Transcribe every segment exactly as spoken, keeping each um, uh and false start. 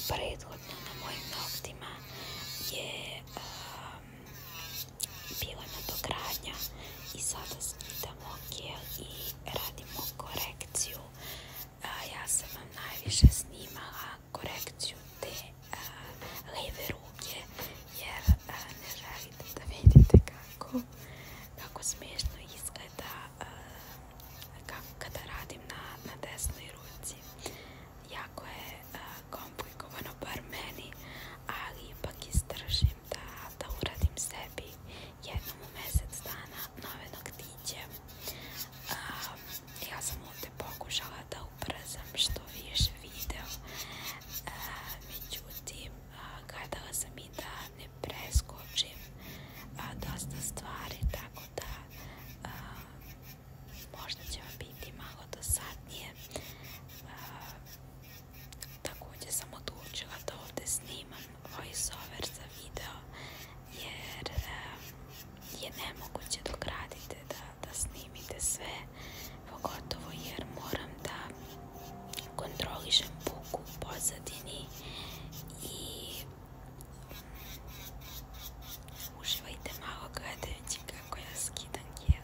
prethodno na mojim noktima je um, bila nadogradnja i sada skidamo gel i radimo korekciju. Uh, ja sam vam najviše snimala korekciju te uh, leve ruke jer uh, ne želite da vidite kako, kako smiješno izgleda uh, kako kada radim na, na desnoj ruci. Jako je uh, komplikovano, bar meni, ali ipak izdržim da, da uradim sebi jednom u mesec dana nove noktiće. Um, ja sam ovdje pokušala da ubrzam što više video, uh, međutim uh, gledala sam i da ne preskočim uh, dosta stvari, tako da uh, možda će vam biti malo dosadnije. Uh, također sam odlučila da ovdje snimam voiceover za video jer um, je nemoguće dok radite da, da snimite sve, pogotovo jer moram da kontrolišem buku u pozadini i uživajte malo gledajući kako ja skidam gel.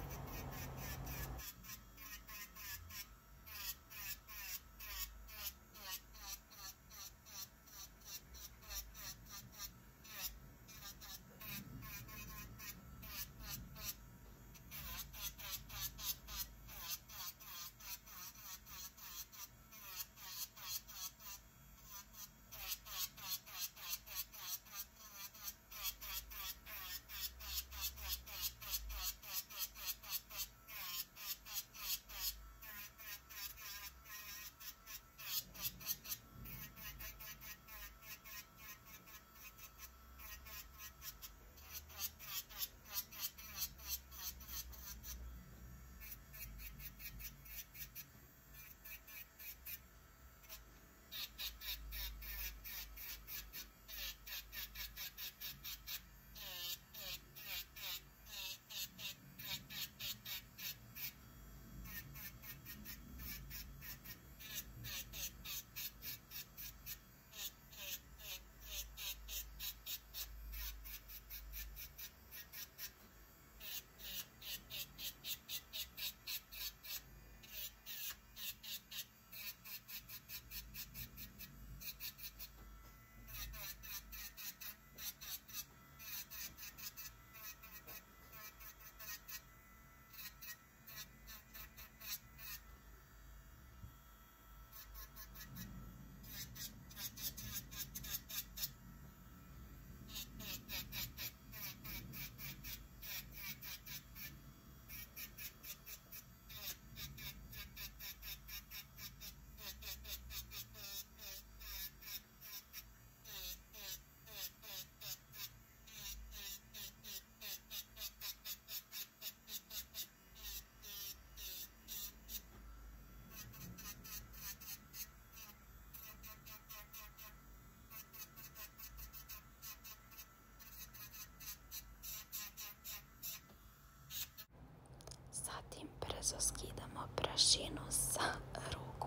Brzo skidamo prašinu sa ruku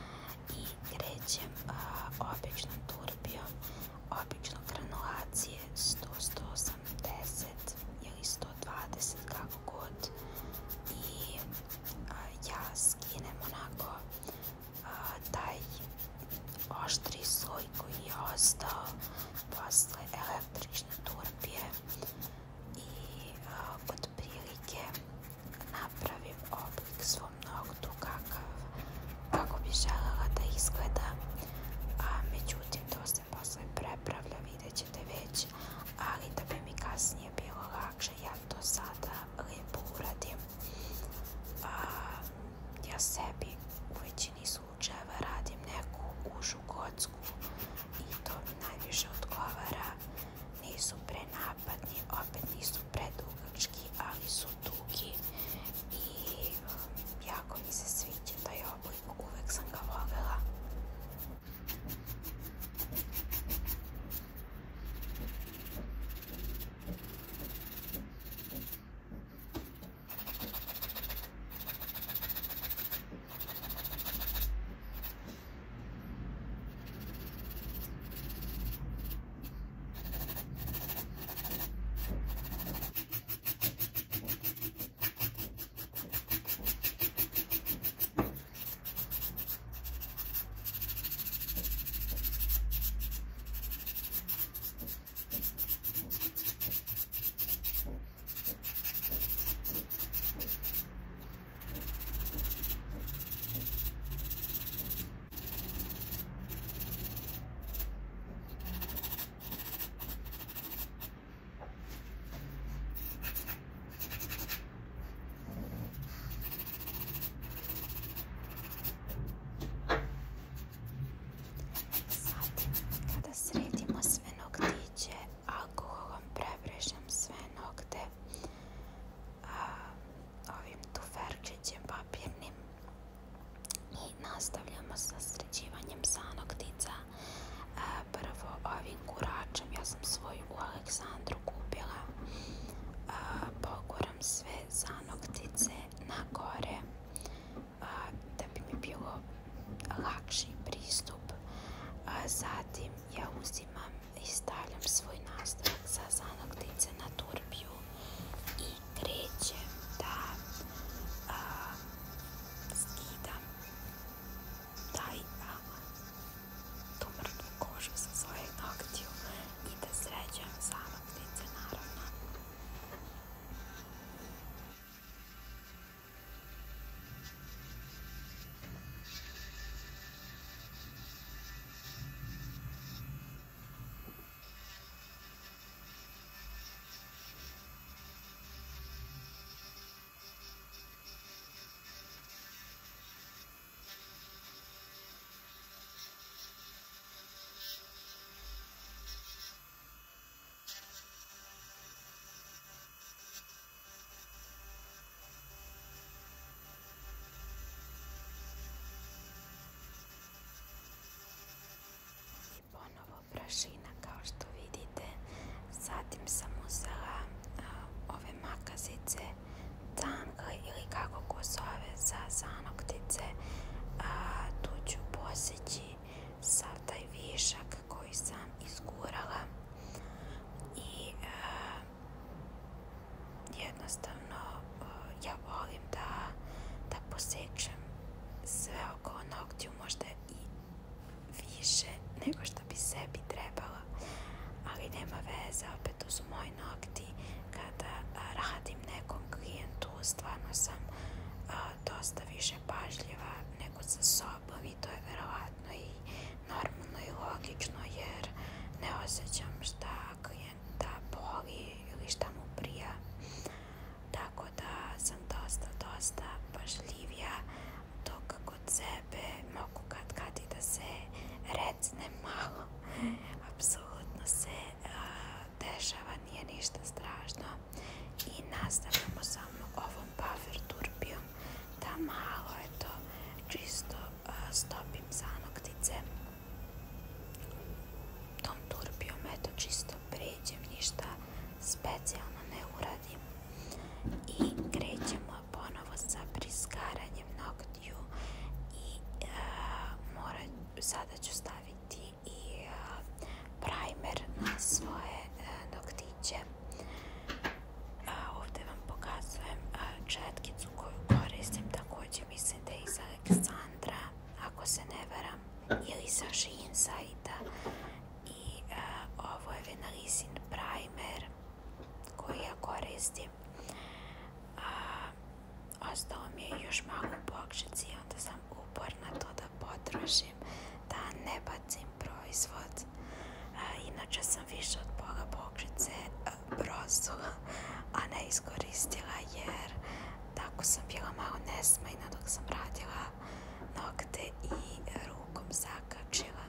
i krećem uh, običnom turbijom, obično granulacije sto do sto osamdeset ili sto dvadeset kako god i uh, ja skinem onako uh, taj oštri sloj koji je ostao posle električne turbije i uh, otprilike napravim oblik svom noktu kakav, kako bi želela da izgleda, a međutim to se posle prepravlja, vidjet ćete već, ali da bi mi kasnije bilo lakše, ja to sada lepo uradim. A, ja sebi u većini slučajeva radim neku užu kocku i to mi najbolje pristup. A zatim ja uzimam i stavljam svoj nastavak za zanoktice na turbiju i krećem da a, skidam taj a, tu mrtvu kožu sa svojeg noktiju i da sređujem zanoktice naravno. Prašina kao što vidite. Zatim sam uzela uh, ove makazice, tangle ili kako ko zove za zanoktice. Uh, tu ću poseći sav taj višak koji sam izgurala i uh, jednostavno uh, ja volim da, da posečem sve oko noktiju, možda i više nego što bi sebi trebala, ali nema veze, opet to su moji nokti. Kada a, radim nekom klijentu, stvarno sam a, dosta više pažljiva nego sa sobom i to je verovatno i normalno i logično, jer ne osjećam šta klijenta boli ili šta mu prija, tako da sam dosta, dosta pažljivija, dok kod sebe mogu kad kad i da se recne malo. Apsolutno se uh, dešava, nije ništa strašno i nastavljamo samo ovom buffer turbijom da malo eto čisto uh, stopim zanoktice. Tom turbijom eto čisto pređem, ništa specijalno ne uradim i krećemo ponovo sa priskaranjem noktiju i uh, mora, sada ću staviti i uh, primer na svoje uh, noktiće. Uh, ovdje vam pokazujem uh, četkicu koju koristim, također mislim da je iz Aleksandra, ako se ne varam, ili sa Shein sajta. I uh, ovo je Venalisin primer koji ja koristim. Uh, ostalo mi je još malo u bočici, onda sam uporna to da potrošim, da ne bacim proizvod. Uh, inače sam više od pola bočice uh, brozula, a ne iskoristila, jer tako sam bila malo nesmajna dok sam radila nokte i rukom zakačila.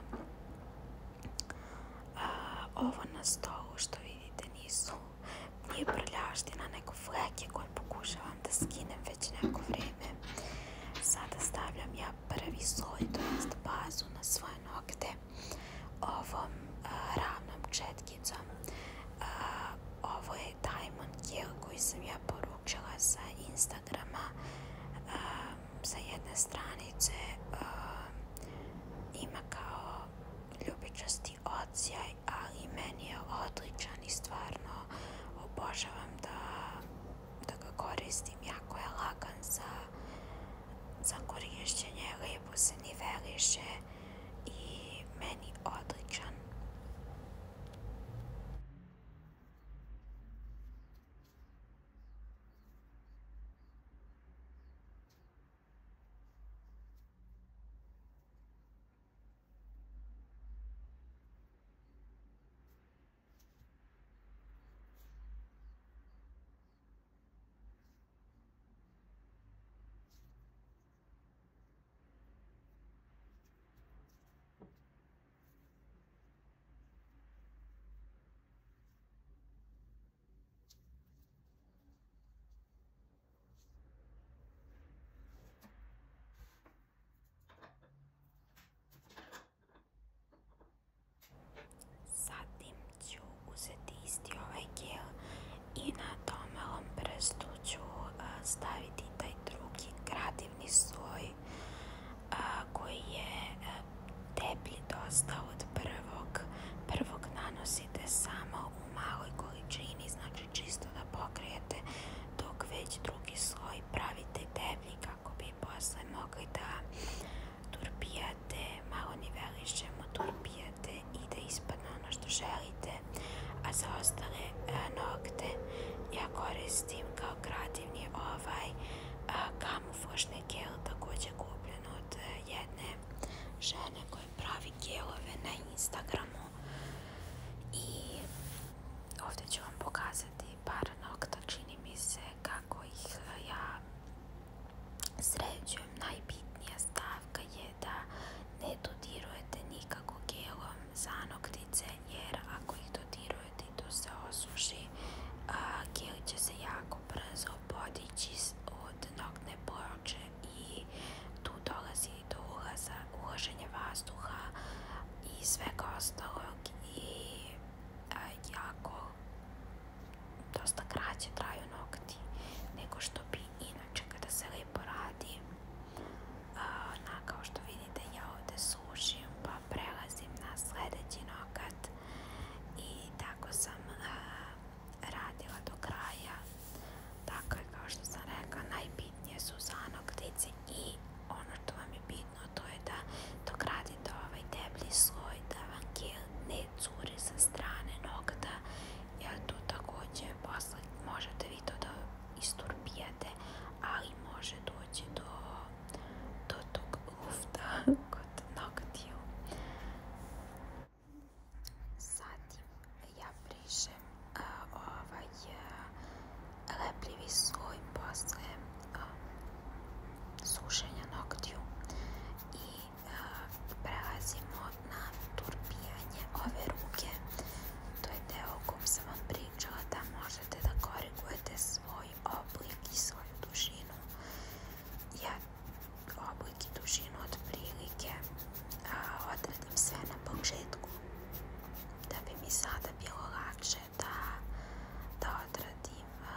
Uh, ovo na stolu što vidite nisu, nije prljavština, nego fleke koje pokušavam da skinem već neko vreme. Sada stavljam ja prvi sloj, to jest bazu na svoje nokte ovom uh, ravnom četkicom. Uh, ovo je Diamond Gel koji sam ja poručila sa Instagrama, uh, sa jedne stranice. Uh, ima kao ljubičasti odsjaj, ali meni je odličan i stvarno obožavam da, da ga koristim. Jako je lagan za, za korišćenje, lijepo se niveliše i meni odličan. dosta od prvog. Prvog nanosite samo u maloj količini, znači čisto da pokrijete, dok već drugi sloj pravite deblji kako bi posle mogli da turpijate, malo nivelišemo, turpijate i da ispadne ono što želite. A za ostale a, nokte ja koristim kao kreativni ovaj a, kamuflažni gel, također kupljen od a, jedne žene koja pravi gelove na Instagramu. I ovdje ću vam pokazati par nokta, čini mi se kako ih a, ja sređujem. Najbitnija stavka je da ne dodirujete nikako gelom za noktice, jer ako ih dodirujete i to se osuši, a, gel će se jako brzo podići od noktne ploče i tu dolazi do ulaza, ulaženja vazduha i svega ostalog i a, jako dosta kraće traju nokti nego što bi inače kada se lepo radi. A, na, kao što vidite, ja ovdje sušim pa prelazim na sljedeći nokat i tako sam a, radila do kraja. Dakle, kao što sam rekla, najbitnije su zanoktice i ono što vam je bitno to je da dok radite ovaj deblji sloj da vam gel ne curi sa strane nokta, jer tu također posle možete vi to da isturpijate, ali može doći do, do tog lufta kod noktiju. Zatim ja brišem a, ovaj a, lepljivi sloj posle a, sušenja noktiju i a, prelazimo na turpijanje ove ruke. To je deo o kom sam vam pričala, da možete da korigujete svoj oblik i svoju dužinu. Ja oblik i dužinu otprilike a, odredim sve na početku, da bi mi sada bilo lakše da, da odradim a,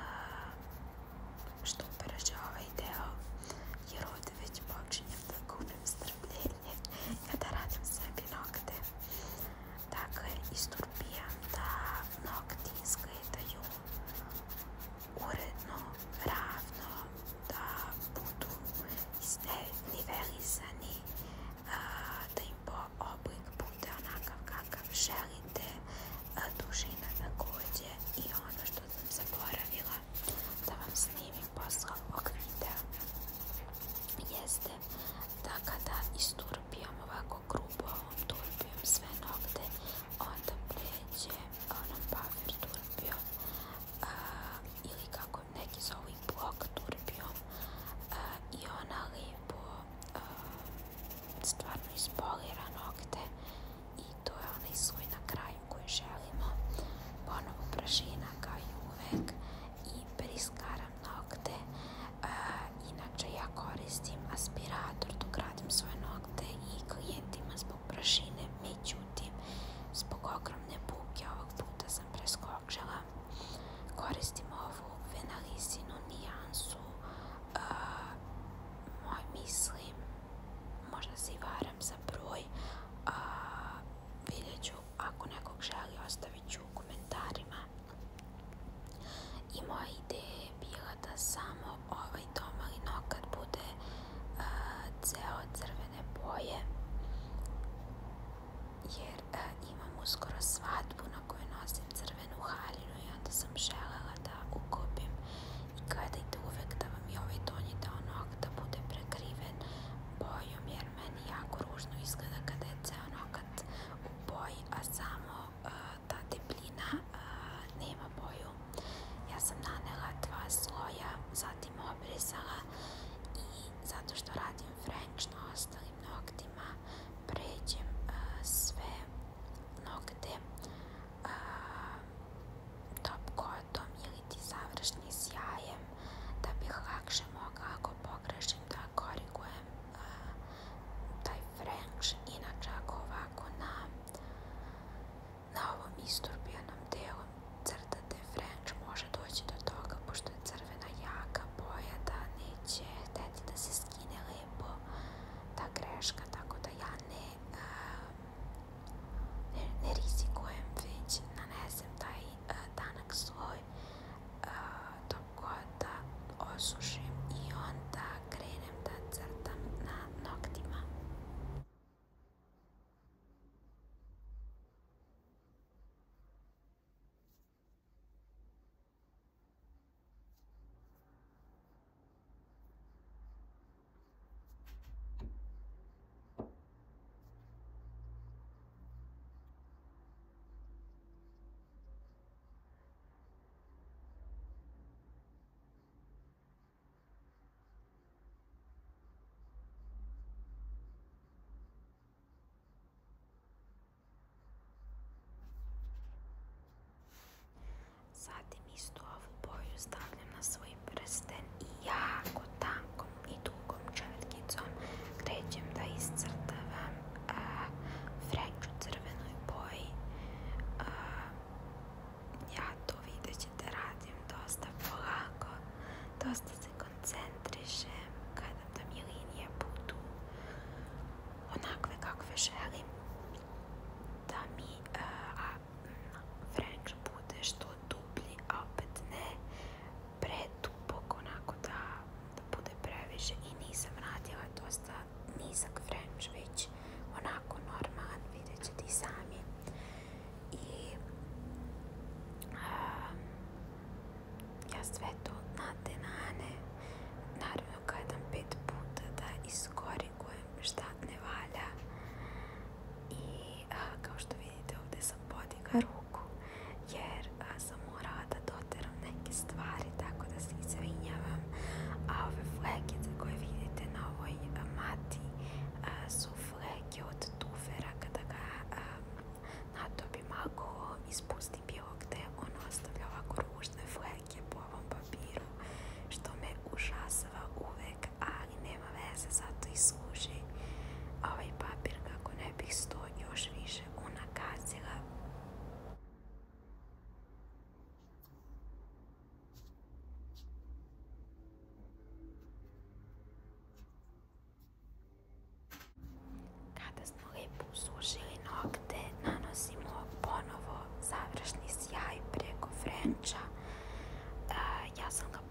što brže ovaj deo, jer ovdje već počinjem da gubim strpljenje kada radim sebi nokte. Dakle, isturpijam da nokti izgledaju uredno, ravno, da budu nivelisani, a, da im po oblik bude onakav kakav želite, a, dužina također. I ono što sam zaboravila da vam snimim posle ovog videa jeste da kada isturpijam ovako grubo ovom turpijom sve nokte, onda pređe onom buffer turpijom a, ili kako neki zovu i blok turpijom a, i ona lijepo a, stvarno ispolira nokte i to je onaj sloj na kraju koji želimo. Ponovo prašina kao i uvek i priskaram nokte. A, inače ja koristim aspirator dok radim svoje nokte i klijentima zbog prašine, međutim zbog ogromne buke ovog puta sam preskočila. Koristim ovu venalisinu nijansu, a, moj mislim, možda se i varam za broj, a, vidjet ću, ako nekog želi ostavit ću u komentarima. I moja ideja je bila da samo ovaj domali nokat bude a, ceo crvene boje, jer a, imam uskoro svadbu na kojoj nosim crvenu haljinu i onda sam želela da ukopim. I gledajte uvek da vam i ovaj donji deo nokta bude prekriven bojom, jer meni jako ružno izgleda kada je ceo nokat u boji, a samo a, ta debljina a, nema boju. Ja sam nanela dva sloja, zatim obrisala i zato što radim french na ostalim noktima, pređem a, sve nokte a, top coatom ili ti završni sjajem, posušili nokte, nanosimo ponovo završni sjaj preko frenča. Ja sam ga